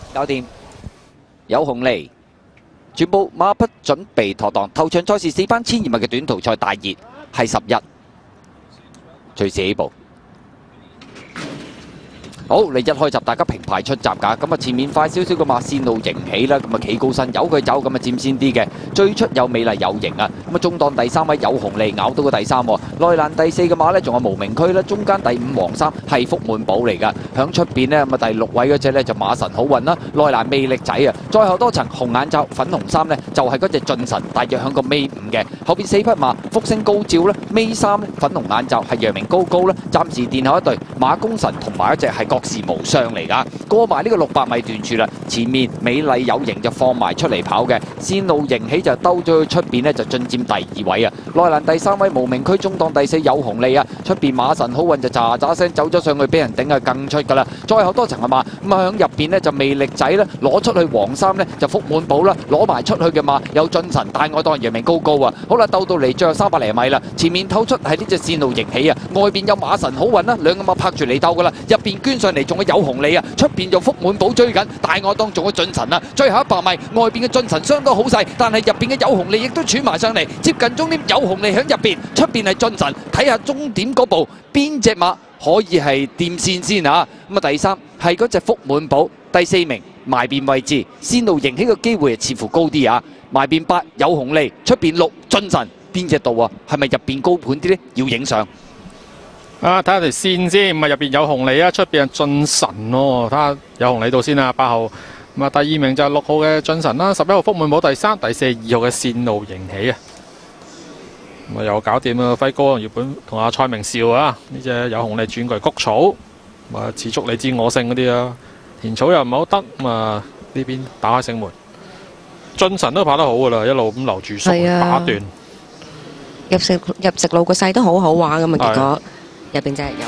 搞掂，有紅利。全部馬匹準備妥當，頭場賽事4班1200米嘅短途賽大熱係11，隨時起步。 好，你一開閘，大家平排出閘㗎。咁啊，前面快少少嘅馬線路迎起啦，咁啊企高身，由佢走，咁啊佔先啲嘅。最出有美麗有型啊！咁啊，中檔第3位有紅利咬到個第3喎。內欄第4嘅馬呢，仲有無名區啦。中間第5黃衫係福滿寶嚟㗎。響出邊呢，咁啊第6位嗰隻呢，就馬神好運啦。內欄魅力仔啊！再後多層紅眼罩粉紅衫呢，就係嗰隻進神，大約響個尾5嘅。後邊4匹馬福星高照啦，尾3呢粉紅眼罩係陽明高高啦。暫時殿後一隊馬功臣同埋一隻係國士無雙嚟㗎，過埋呢個600米段處啦，前面美麗有型就放埋出嚟跑嘅，線路迎起就兜咗去出邊呢，就進佔第2位啊！內欄第3位無名區，中檔第4有紅利啊！出邊馬神好運就喳喳聲走咗上去，俾人頂啊更出㗎啦！再後多層係馬咁啊，響入邊呢就魅力仔啦，攞出去黃衫呢就福滿寶啦，攞埋出去嘅馬有進神大愛當陽明高高啊！好啦，鬥到嚟最後300厘米啦，前面透出係呢隻線路迎起啊，外邊有馬神好運啦，兩個馬拍住嚟鬥㗎啦，入邊捐上嚟仲有紅利啊，出邊就福滿寶追緊，大愛當仲有進神啊！最後100米，外邊嘅進神相當好勢，但係入邊嘅有紅利亦都喘埋上嚟，接近終點有紅利響入邊，出邊係進神，睇下終點嗰步邊隻馬可以係掂線先啊！咁啊，第3係嗰隻福滿寶，第4名埋邊位置，線路迎起嘅機會似乎高啲啊！埋邊8有紅利，出邊6進神，邊隻度啊？係咪入邊高盤啲呢？要影相。 啊！睇下條線先，咁啊入邊有紅利啊，出邊係進神咯。睇下有紅利度先啦，8號。咁啊第2名就係6號嘅進神啦，11號福滿寶第3，第4、2號嘅線路迎起啊。咁啊又搞掂啦，輝哥原本同阿蔡明兆啊，呢隻有紅利轉過嚟谷草，咁啊持足你知我勝嗰啲啊，田草又唔係好得，咁啊呢邊打開勝門，進神都跑得好噶啦，一路咁留住數打斷。 入直路個勢都好好玩咁啊，結果。 入邊就係有。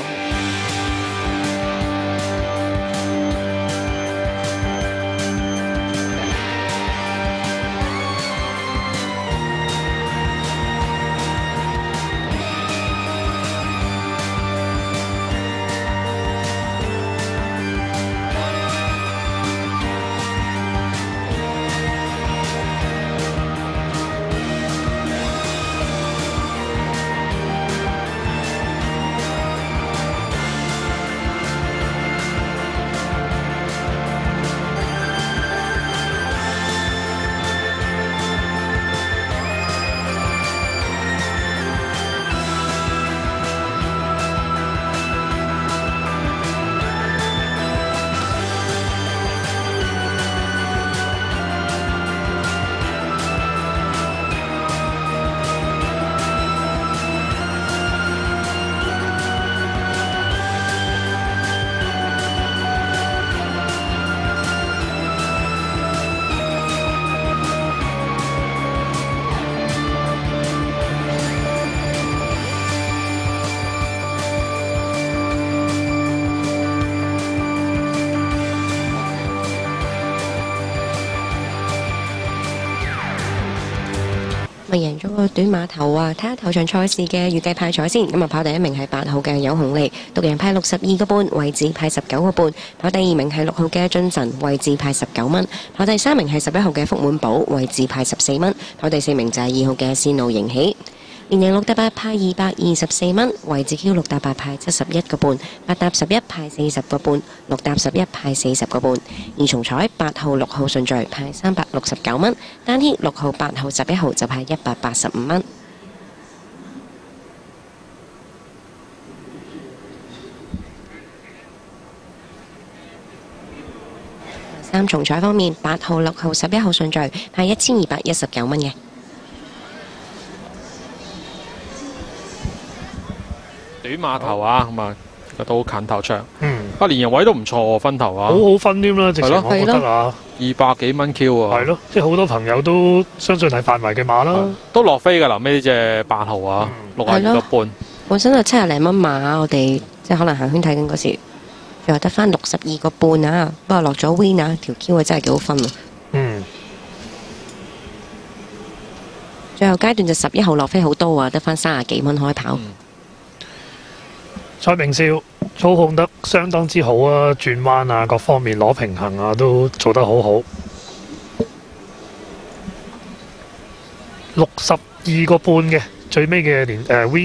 咪贏咗個短馬頭啊！睇下頭場賽事嘅預計派彩先。咁啊，跑第1名係8號嘅有紅利，獨贏派62個半，位置派19個半。跑第2名係6號嘅進神，位置派19蚊。跑第3名係11號嘅福滿寶，位置派14蚊。跑第4名就係2號嘅線路迎起。連贏6搭8派224蚊，位置 Q 6搭8派71個半，8搭11派40個半，6搭11派40個半。二重彩8號、6號順序派369蚊，單牽6號、8號、11號就派185蚊。三重彩方面，8號、6號、11號順序派1219蚊嘅。 短碼頭啊，咁啊到近頭場，啊連人位都唔錯喎，分頭啊， 好好分添啦，直情我覺得啊 ，200幾蚊 Q 啊， 係咯，即係好多朋友都相信係範圍嘅馬啦， 都落飛㗎，臨尾呢隻8號啊，62個半， 本身係70零蚊馬，我哋即係可能行圈睇緊嗰時，又得翻62個半啊，不過落咗 win 啊，條 Q 啊真係幾好分啊。最後階段就11號落飛好多啊，得翻30幾蚊可以跑。 蔡明少操控得相當之好啊，轉彎啊，各方面攞平衡啊，都做得好好。62個半嘅最尾嘅win。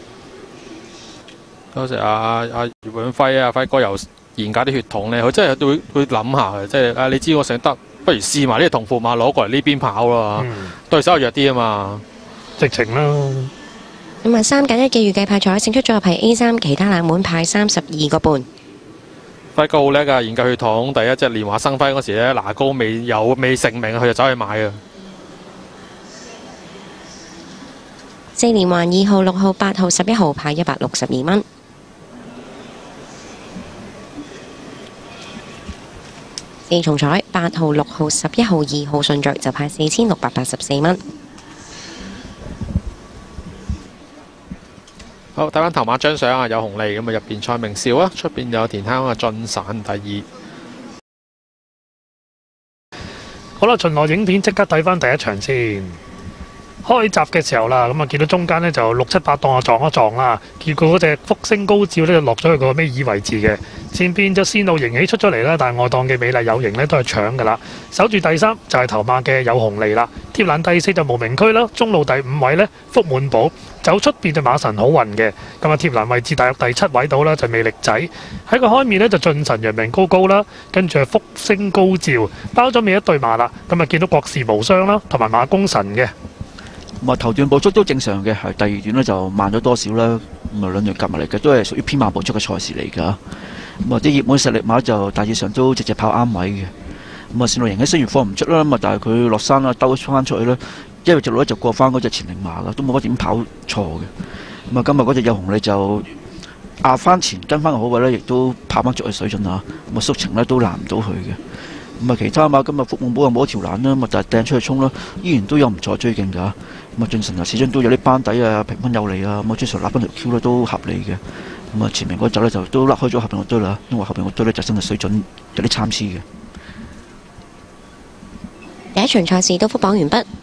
多謝葉永輝啊，輝哥又研究啲血統咧，佢真係會諗下嘅，即係你知我成得，不如試埋呢個銅駙馬攞過嚟呢邊跑啦，對手弱啲啊嘛， 直情啦。 咁啊，3揀1嘅預計派彩勝出組合係 A3，其他冷門派32個半。 輝哥好叻㗎，研究血統。第一隻連華生輝嗰時咧，拿高未成名，佢就走去買啊。 4連環2號、6號、8號、11號派162蚊。4重彩8號、6號、11號、2號順序就派4684蚊。 好，睇翻頭馬張相啊，有紅利咁啊，入邊蔡明少啊，出邊有田坑啊，進散第2。 好啦，巡邏影片即刻睇翻第一場先。開閘嘅時候啦，咁啊見到中間呢就6、7、8檔啊撞一撞啦，結果嗰隻福星高照呢就落咗去個尾二位置嘅，前邊就線路迎起出咗嚟啦，但係外檔嘅美麗有型呢都係搶㗎啦，守住第3就係頭馬嘅有紅利啦，貼欄第4就無名區啦，中路第5位呢福滿寶，走出邊就馬神好運嘅，咁啊貼欄位置大約第7位到啦就魅力仔，喺個開面呢就進神陽明高高啦，跟住係福星高照，包咗尾一對馬啦，咁啊見到國士無雙啦，同埋馬功臣嘅。 咁啊頭段步速都正常嘅，係第2段呢就慢咗多少啦。咁啊兩段夾埋嚟嘅都係屬於偏慢步速嘅賽事嚟㗎。咁啊啲熱門實力馬就大致上都直跑啱位嘅。咁啊線路迎起雖然放唔出啦，咁啊但係佢落山啦兜翻出去啦，因為隻路就過翻嗰隻前領馬啦，都冇乜點跑錯嘅。咁啊今日嗰隻有紅利就壓翻前跟翻個好位呢，亦都跑翻足去水準啊。咁啊縮程呢都難唔到佢嘅。咁啊，其他馬今日福滿寶又冇一條欄啦，咁啊就係掟出去衝啦，依然都有唔錯追勁㗎。咁啊，進神啊，始終都有啲班底啊，平均有利啊，咁啊，追上立翻條 Q 咧都合理嘅。咁啊，前面嗰隻咧就都甩開咗後邊個堆啦，因為後邊個堆咧就真係水準有啲參差嘅。 第一場賽事都復榜完畢，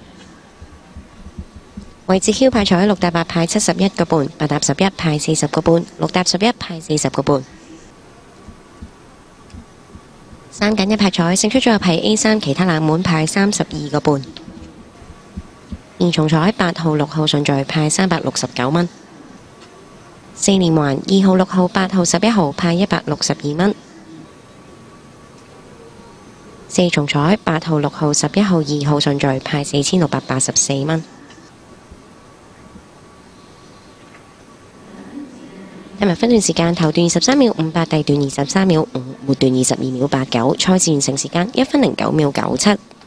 位置 Q 派彩6搭8派71個半，8搭11派40個半，6搭11派40個半。3揀1派彩勝出組合係 A3，其他冷門派32個半。2重彩8號、6號順序派369蚊。4連環2號、6號、8號、11號派162蚊。4重彩8號、6號、11號、2號順序派4684蚊。今日分段時間頭段23秒58，第段23秒5，末段22秒89。賽事完成時間1分09秒97。